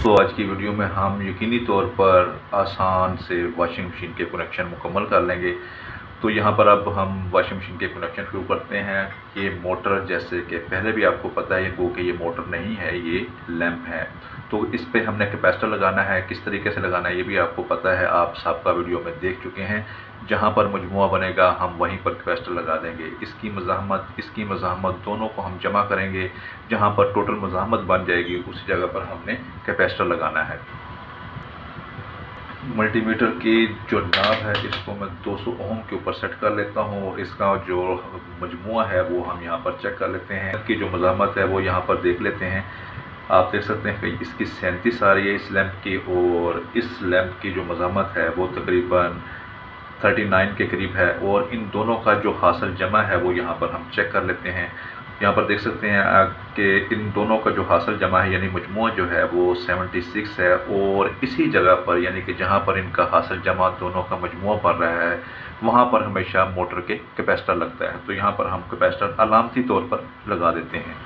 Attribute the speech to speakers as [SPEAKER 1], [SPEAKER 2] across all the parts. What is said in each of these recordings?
[SPEAKER 1] तो आज की वीडियो में हम यकीनी तौर पर आसान से वॉशिंग मशीन के कनेक्शन मुकम्मल कर लेंगे। तो यहाँ पर अब हम वॉशिंग मशीन के कनेक्शन शुरू करते हैं। ये मोटर, जैसे कि पहले भी आपको पता है कि ये मोटर नहीं है, ये लैंप है। तो इस पे हमने कैपेसिटर लगाना है। किस तरीके से लगाना है ये भी आपको पता है, आप सबका वीडियो में देख चुके हैं। जहाँ पर मजमुआ बनेगा हम वहीं पर कैपेसिटर लगा देंगे। इसकी मज़ाहमत दोनों को हम जमा करेंगे। जहाँ पर टोटल मज़ाहमत बन जाएगी उसी जगह पर हमने कैपेसिटर लगाना है। मल्टीमीटर की जो नाब है इसको मैं 200 ओम के ऊपर सेट कर लेता हूँ और इसका जो मजमुआ है वो हम यहाँ पर चेक कर लेते हैं। इसकी जो मज़ाहमत है वो यहाँ पर देख लेते हैं। आप देख सकते हैं कि इसकी 37 आ रही है इस लैंप की, और इस लैंप की जो मज़ाहमत है वो तकरीबन 39 के करीब है। और इन दोनों का जो हासिल जमा है वो यहाँ पर हम चेक कर लेते हैं। यहाँ पर देख सकते हैं कि इन दोनों का जो हासिल जमा है यानी मजमूआ जो है वो 76 है। और इसी जगह पर यानी कि जहाँ पर इनका हासिल जमा दोनों का मजमूआ पड़ रहा है वहाँ पर हमेशा मोटर के कैपेसिटर लगता है। तो यहाँ पर हम कैपेसिटर अलामती तौर पर लगा देते हैं।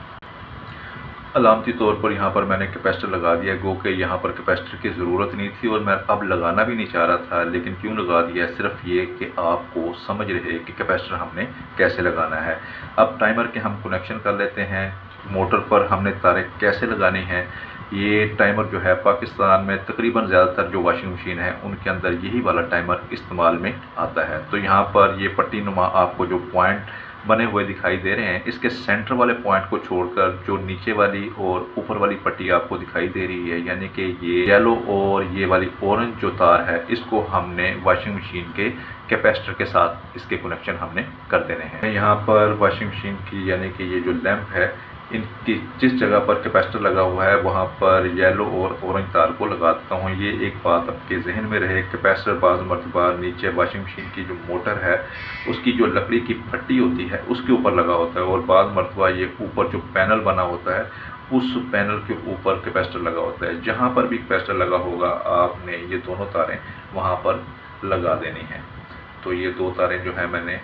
[SPEAKER 1] अलामती तौर पर यहाँ पर मैंने कैपेसिटर लगा दिया, गो कि यहाँ पर कैपेसिटर की ज़रूरत नहीं थी और मैं अब लगाना भी नहीं चाह रहा था, लेकिन क्यों लगा दिया, सिर्फ ये कि आपको समझ रहे कि कैपेसिटर हमने कैसे लगाना है। अब टाइमर के हम कनेक्शन कर लेते हैं। मोटर पर हमने तारें कैसे लगानी हैं, ये टाइमर जो है पाकिस्तान में तकरीबन ज़्यादातर जो वॉशिंग मशीन है उनके अंदर यही वाला टाइमर इस्तेमाल में आता है। तो यहाँ पर ये पट्टी नुमा आपको जो पॉइंट बने हुए दिखाई दे रहे हैं, इसके सेंटर वाले पॉइंट को छोड़कर जो नीचे वाली और ऊपर वाली पट्टी आपको दिखाई दे रही है, यानी कि ये येलो और ये वाली ऑरेंज जो तार है, इसको हमने वॉशिंग मशीन के कैपेसिटर के साथ इसके कनेक्शन हमने कर देने हैं। यहाँ पर वॉशिंग मशीन की यानी कि ये जो लैंप है, इनकी जिस जगह पर कैपेसिटर लगा हुआ है वहाँ पर येलो और ऑरेंज तार को लगा देता हूँ। ये एक बात आपके जहन में रहे, कैपेसिटर बाज़ मरतबा नीचे वॉशिंग मशीन की जो मोटर है उसकी जो लकड़ी की पट्टी होती है उसके ऊपर लगा होता है, और बाज़ मरतबा ये ऊपर जो पैनल बना होता है उस पैनल के ऊपर कैपेसिटर लगा होता है। जहाँ पर भी कैपेसिटर लगा होगा आपने ये दोनों तारें वहाँ पर लगा देनी हैं। तो ये दो तारें जो है मैंने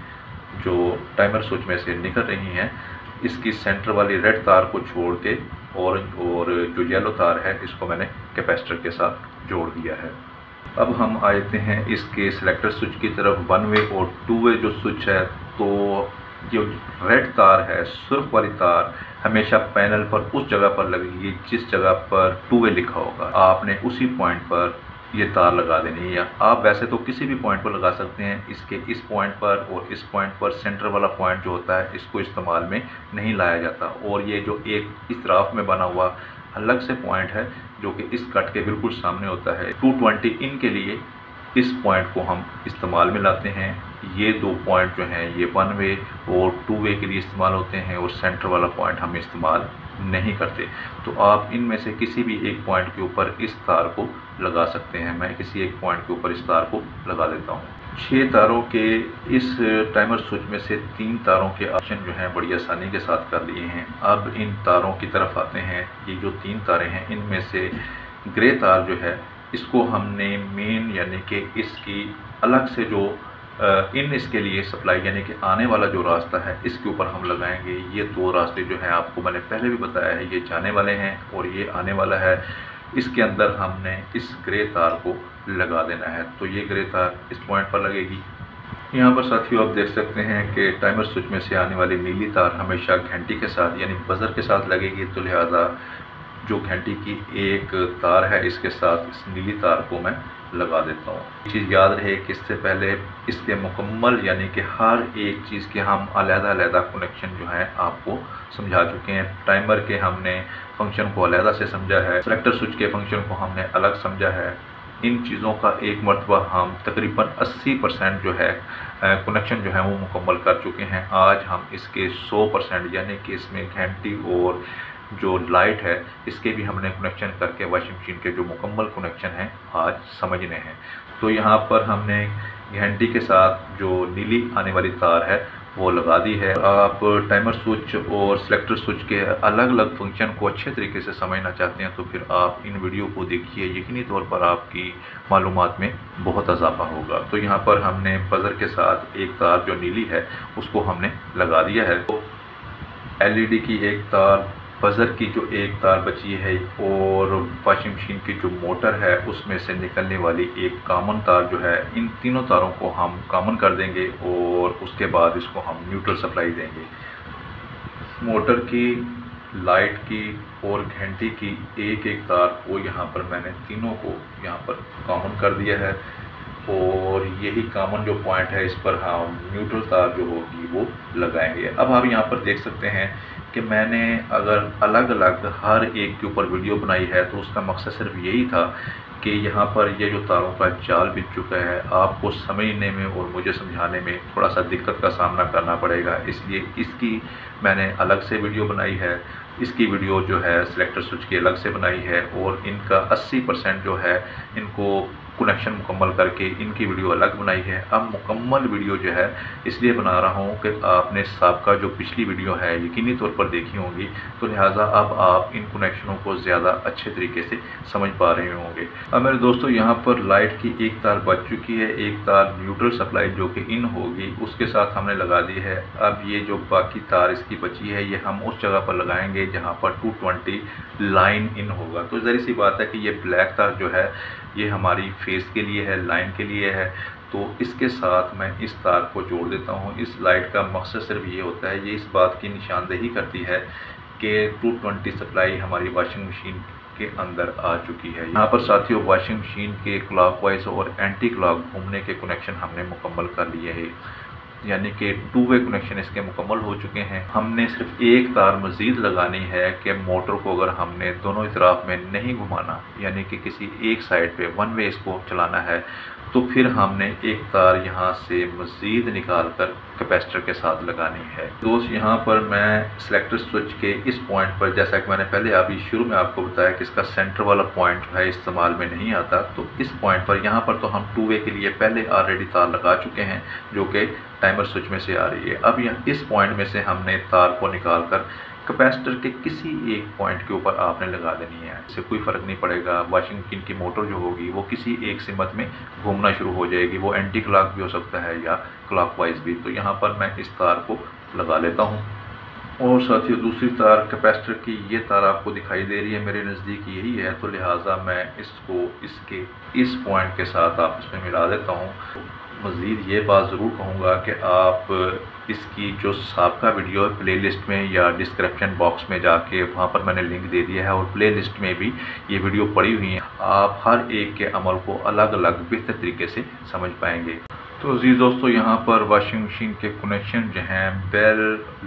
[SPEAKER 1] जो टाइमर स्विच में से निकल रही हैं, इसकी सेंटर वाली रेड तार को छोड़ के ऑरेंज और जो येलो तार है इसको मैंने कैपेसिटर के साथ जोड़ दिया है। अब हम आते हैं इसके सिलेक्टर स्विच की तरफ। 1 वे और 2 वे जो स्विच है, तो जो रेड तार है, सुर्ख वाली तार, हमेशा पैनल पर उस जगह पर लगेगी जिस जगह पर 2 वे लिखा होगा। आपने उसी पॉइंट पर ये तार लगा देनी है, या आप वैसे तो किसी भी पॉइंट पर लगा सकते हैं। इसके इस पॉइंट पर और इस पॉइंट पर सेंटर वाला पॉइंट जो होता है इसको इस्तेमाल में नहीं लाया जाता। और ये जो एक इस तरफ में बना हुआ अलग से पॉइंट है जो कि इस कट के बिल्कुल सामने होता है, 220 इन के लिए इस पॉइंट को हम इस्तेमाल में लाते हैं। ये दो पॉइंट जो हैं ये 1 वे और 2 वे के लिए इस्तेमाल होते हैं, और सेंटर वाला पॉइंट हम इस्तेमाल नहीं करते। तो आप इनमें से किसी भी एक पॉइंट के ऊपर इस तार को लगा सकते हैं। मैं किसी एक पॉइंट के ऊपर इस तार को लगा देता हूँ। 6 तारों के इस टाइमर स्विच में से 3 तारों के ऑप्शन जो हैं बड़ी आसानी के साथ कर लिए हैं। अब इन तारों की तरफ आते हैं। ये जो 3 तारें हैं इनमें से ग्रे तार जो है इसको हमने मेन यानी कि इसकी अलग से जो इन इसके लिए सप्लाई यानी कि आने वाला जो रास्ता है इसके ऊपर हम लगाएंगे। ये 2 रास्ते जो हैं आपको मैंने पहले भी बताया है, ये जाने वाले हैं और ये आने वाला है। इसके अंदर हमने इस ग्रे तार को लगा देना है। तो ये ग्रे तार इस पॉइंट पर लगेगी। यहाँ पर साथियों आप देख सकते हैं कि टाइमर स्विच में से आने वाली नीली तार हमेशा घंटी के साथ यानी बजर के साथ लगेगी। तो लिहाजा जो घंटी की एक तार है इसके साथ इस नीली तार को मैं लगा देता हूँ। ये चीज़ याद रहे कि इससे पहले इसके मुकम्मल यानी कि हर एक चीज़ के हम अलग-अलग कनेक्शन जो है आपको समझा चुके हैं। टाइमर के हमने फंक्शन को अलग से समझा है, सेलेक्टर स्विच के फंक्शन को हमने अलग समझा है। इन चीज़ों का एक मरतबा हम तकरीबन 80% जो है कनेक्शन जो है वो मुकम्मल कर चुके हैं। आज हम इसके 100% यानी कि इसमें घंटी और जो लाइट है इसके भी हमने कनेक्शन करके वॉशिंग मशीन के जो मुकम्मल कनेक्शन हैं आज समझने हैं। तो यहाँ पर हमने घंटी के साथ जो नीली आने वाली तार है वो लगा दी है। आप टाइमर स्विच और सिलेक्टर स्विच के अलग अलग फंक्शन को अच्छे तरीके से समझना चाहते हैं तो फिर आप इन वीडियो को देखिए, यकीनी तौर पर आपकी मालूमात में बहुत इजाफा होगा। तो यहाँ पर हमने बजर के साथ एक तार जो नीली है उसको हमने लगा दिया है। तो LED की एक तार बज़र की जो एक तार बची है और वॉशिंग मशीन की जो मोटर है उसमें से निकलने वाली एक कॉमन तार जो है, इन तीनों तारों को हम कॉमन कर देंगे और उसके बाद इसको हम न्यूट्रल सप्लाई देंगे। मोटर की, लाइट की और घंटी की एक एक तार को यहाँ पर मैंने तीनों को यहाँ पर कॉमन कर दिया है और यही कॉमन जो पॉइंट है इस पर हम न्यूट्रल तार जो होगी वो लगाएंगे। अब आप यहाँ पर देख सकते हैं कि मैंने अगर अलग अलग हर एक के ऊपर वीडियो बनाई है तो उसका मकसद सिर्फ यही था कि यहाँ पर ये जो तारों का जाल बिछ चुका है, आपको समझने में और मुझे समझाने में थोड़ा सा दिक्कत का सामना करना पड़ेगा, इसलिए इसकी मैंने अलग से वीडियो बनाई है। इसकी वीडियो जो है सिलेक्टर स्विच की अलग से बनाई है और इनका 80% जो है इनको कनेक्शन मुकम्मल करके इनकी वीडियो अलग बनाई है। अब मुकम्मल वीडियो जो है इसलिए बना रहा हूँ कि आपने साबका जो पिछली वीडियो है यकीनी तौर पर देखी होंगी, तो लिहाजा अब आप इन कनेक्शनों को ज़्यादा अच्छे तरीके से समझ पा रहे होंगे। अब मेरे दोस्तों यहाँ पर लाइट की एक तार बच चुकी है, एक तार न्यूट्रल सप्लाई जो कि इन होगी उसके साथ हमने लगा दी है। अब ये जो बाकी तार इसकी बची है ये हम उस जगह पर लगाएंगे जहाँ पर 220 लाइन इन होगा। तो ज़ाहिर सी बात है कि ये ब्लैक तार जो है ये हमारी फेस के लिए है, लाइन के लिए है, तो इसके साथ मैं इस तार को जोड़ देता हूँ। इस लाइट का मकसद सिर्फ ये होता है, ये इस बात की निशानदेही करती है कि 220 सप्लाई हमारी वॉशिंग मशीन के अंदर आ चुकी है। यहाँ पर साथियों वॉशिंग मशीन के क्लॉकवाइज और एंटी क्लॉक घूमने के कनेक्शन हमने मुकम्मल कर लिए हैं, यानी कि 2 वे कनेक्शन इसके मुकम्मल हो चुके हैं। हमने सिर्फ एक तार मज़ीद लगानी है कि मोटर को अगर हमने दोनों तरफ में नहीं घुमाना, यानी कि किसी एक साइड पे 1 वे इसको चलाना है, तो फिर हमने एक तार यहाँ से मज़ीद निकाल कर कैपेसिटर के साथ लगानी है। दोस्त यहाँ पर मैं सिलेक्टर स्विच के इस पॉइंट पर, जैसा कि मैंने पहले अभी शुरू में आपको बताया कि इसका सेंटर वाला पॉइंट जो है इस्तेमाल में नहीं आता, तो इस पॉइंट पर यहाँ पर तो हम 2 वे के लिए पहले ऑलरेडी तार लगा चुके हैं जो कि टाइमर स्विच में से आ रही है। अब यहाँ इस पॉइंट में से हमने तार को निकाल कर कैपेसिटर के किसी एक पॉइंट के ऊपर आपने लगा देनी है, इससे कोई फ़र्क नहीं पड़ेगा। वॉशिंग मशीन की मोटर जो होगी वो किसी एक सिमत में घूमना शुरू हो जाएगी, वो एंटी क्लॉक भी हो सकता है या क्लॉकवाइज भी। तो यहाँ पर मैं इस तार को लगा लेता हूँ और साथियों दूसरी तार कैपेसिटर की ये तार आपको दिखाई दे रही है, मेरे नज़दीक यही है, तो लिहाजा मैं इसको इसके इस पॉइंट के साथ आपस में मिला देता हूँ। मज़ीद ये बात ज़रूर कहूँगा कि आप इसकी जो साबका वीडियो है प्लेलिस्ट में या डिस्क्रिप्शन बॉक्स में जाके वहाँ पर मैंने लिंक दे दिया है और प्लेलिस्ट में भी ये वीडियो पड़ी हुई है, आप हर एक के अमल को अलग अलग बेहतर तरीके से समझ पाएंगे। तो अज़ीज़ दोस्तों यहाँ पर वॉशिंग मशीन के कनेक्शन जो हैं बेल,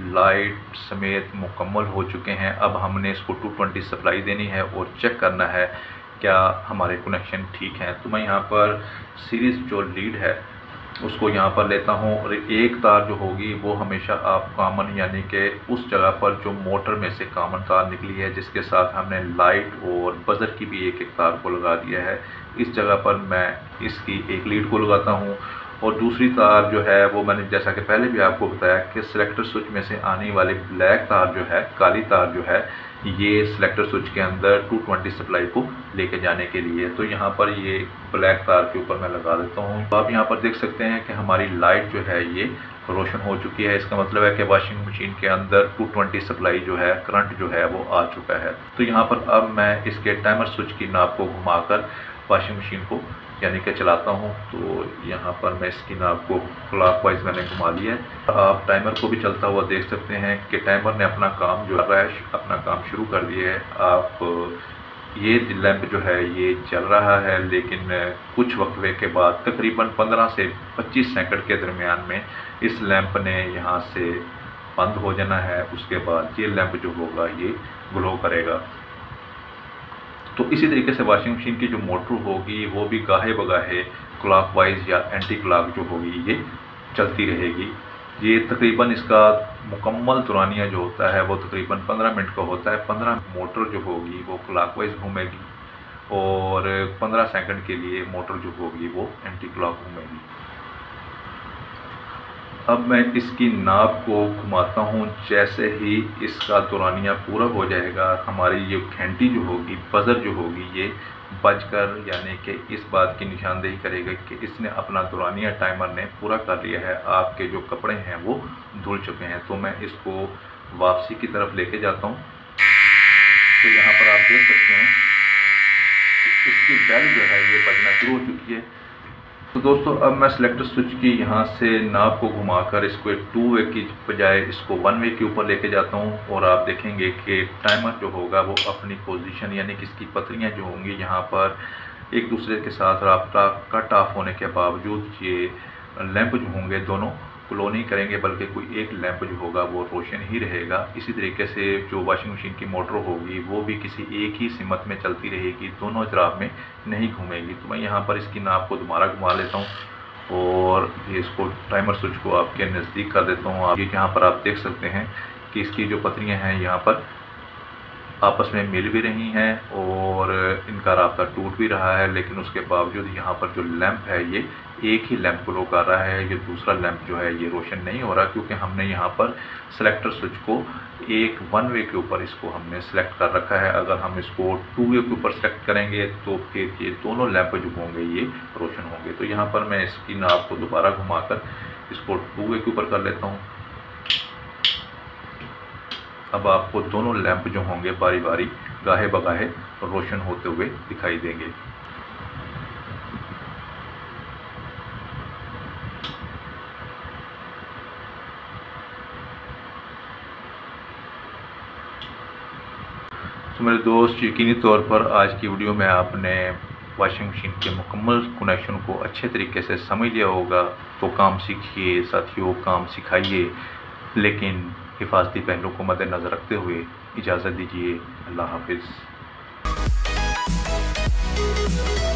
[SPEAKER 1] लाइट समेत मुकम्मल हो चुके हैं। अब हमने इसको 220 सप्लाई देनी है और चेक करना है क्या हमारे कनेक्शन ठीक हैं। तो मैं यहाँ पर सीरीज़ जो लीड है उसको यहाँ पर लेता हूँ और एक तार जो होगी वो हमेशा आप कॉमन, यानी कि उस जगह पर जो मोटर में से कॉमन तार निकली है जिसके साथ हमने लाइट और बज़र की भी एक एक तार को लगा दिया है, इस जगह पर मैं इसकी एक लीड को लगाता हूँ। और दूसरी तार जो है वो मैंने जैसा कि पहले भी आपको बताया कि सिलेक्टर स्विच में से आने वाली ब्लैक तार जो है, काली तार जो है, ये सिलेक्टर स्विच के अंदर 220 सप्लाई को लेके जाने के लिए। तो यहाँ पर ये ब्लैक तार के ऊपर मैं लगा देता हूँ। तो आप यहाँ पर देख सकते हैं कि हमारी लाइट जो है ये रोशन हो चुकी है। इसका मतलब है कि वॉशिंग मशीन के अंदर 220 सप्लाई जो है, करंट जो है वो आ चुका है। तो यहाँ पर अब मैं इसके टाइमर स्विच की नाब को घुमाकर वॉशिंग मशीन को यानी कि चलाता हूँ। तो यहाँ पर मैं इसकी नाब को क्लॉकवाइज मैंने घुमा लिया है। आप टाइमर को भी चलता हुआ देख सकते हैं कि टाइमर ने अपना काम जो है अपना काम शुरू कर दिया है। आप ये लैंप जो है ये चल रहा है, लेकिन कुछ वक्फे के बाद तकरीबन 15 से 25 सेकंड के दरमियान में इस लैंप ने यहाँ से बंद हो जाना है। उसके बाद ये लैंप जो होगा ये ग्लो करेगा। तो इसी तरीके से वॉशिंग मशीन की जो मोटर होगी वो भी गाहे बगाहे क्लॉकवाइज या एंटी क्लॉक जो होगी ये चलती रहेगी। ये तकरीबन इसका मुकम्मल दुरानिया जो होता है वो तकरीबन 15 मिनट का होता है। 15 मोटर जो होगी वो क्लॉकवाइज घूमेगी और 15 सेकंड के लिए मोटर जो होगी वो एंटी क्लॉक घूमेगी। अब मैं इसकी नाब को घुमाता हूँ, जैसे ही इसका दौरानिया पूरा हो जाएगा हमारी ये घंटी जो होगी, बज़र जो होगी, ये बजकर यानी कि इस बात की निशानदेही करेगा कि इसने अपना दौरानिया टाइमर ने पूरा कर लिया है, आपके जो कपड़े हैं वो धुल चुके हैं। तो मैं इसको वापसी की तरफ लेके जाता हूँ तो यहाँ पर आप देख सकते हैं इसकी बेल जो है ये बजना शुरू हो चुकी है। तो दोस्तों अब मैं सिलेक्टर स्विच की यहाँ से नाब को घुमाकर इसको एक 2 वे की बजाय इसको 1 वे के ऊपर लेके जाता हूँ और आप देखेंगे कि टाइमर जो होगा वो अपनी पोजीशन यानी कि इसकी पतरियाँ जो होंगी यहाँ पर एक दूसरे के साथ राब्ता कट ऑफ होने के बावजूद ये लैंप जो होंगे दोनों ग्लो नहीं करेंगे, बल्कि कोई एक लैंप जो होगा वो रोशन ही रहेगा। इसी तरीके से जो वॉशिंग मशीन की मोटर होगी वो भी किसी एक ही सिमत में चलती रहेगी, दोनों अतराफ में नहीं घूमेगी। तो मैं यहाँ पर इसकी नाब को दोबारा घुमा लेता हूँ और ये इसको टाइमर स्विच को आपके नज़दीक कर देता हूँ। आप ये यहाँ पर आप देख सकते हैं कि इसकी जो पतरियाँ हैं यहाँ पर आपस में मिल भी रही हैं और इनका रास्ता टूट भी रहा है, लेकिन उसके बावजूद यहाँ पर जो लैंप है ये एक ही लैंप ग्लो कर रहा है। ये दूसरा लैंप जो है ये रोशन नहीं हो रहा, क्योंकि हमने यहाँ पर सेलेक्टर स्विच को एक 1 वे के ऊपर इसको हमने सेलेक्ट कर रखा है। अगर हम इसको 2 वे के ऊपर सेलेक्ट करेंगे तो फिर ये दोनों लैंप जो होंगे ये रोशन होंगे। तो यहाँ पर मैं इसकी नाब को दोबारा घुमाकर इसको 2 वे के ऊपर कर लेता हूँ। अब आपको दोनों लैंप जो होंगे बारी बारी गाहे बगाहे रोशन होते हुए दिखाई देंगे। तो मेरे दोस्त, यकीनी तौर पर आज की वीडियो में आपने वॉशिंग मशीन के मुकम्मल कनेक्शन को अच्छे तरीके से समझ लिया होगा। तो काम सीखिए साथियों, काम सिखाइए, लेकिन हिफाजती पहलू को मद्देनज़र रखते हुए इजाज़त दीजिए। अल्लाह हाफिज़।